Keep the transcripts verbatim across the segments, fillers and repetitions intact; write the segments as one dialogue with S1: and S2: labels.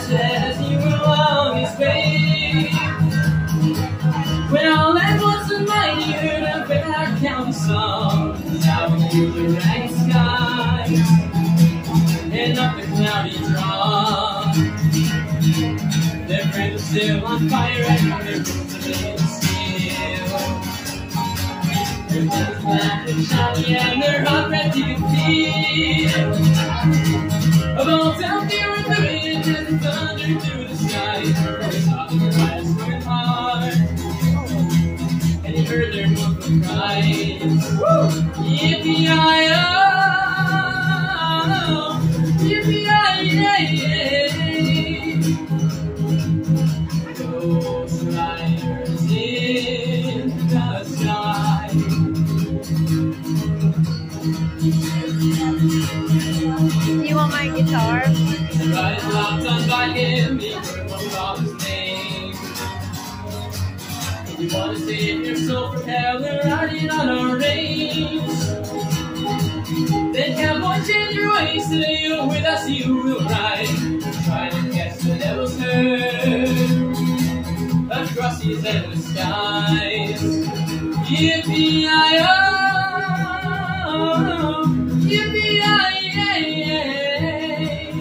S1: as he went along his way. When all that was in mind, he heard a Bear County song down through the ragged skies and up the cloudy draw. Their friends were still on fire and their roots of made of steel. Their guns black and shiny and their hot red you could feel. A bolt out there with the wind and the thunder through the sky. He saw the fires going hard and he heard their mournful cries. Yippee-yi-oh, yippee-yi-yay. Ghost riders in the sky.
S2: You want my guitar?
S1: The ride locked on by him, he heard one call his name. If you want to save your soul from hell, they're riding on our range. Then cowboy, change your ways, today you're with us, you will ride. Try to catch the devil's herd across these endless skies. Yippee-yi-oh, yippee-yi-yay.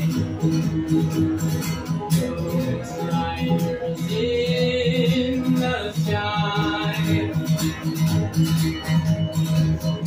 S1: Ghost riders in the sky.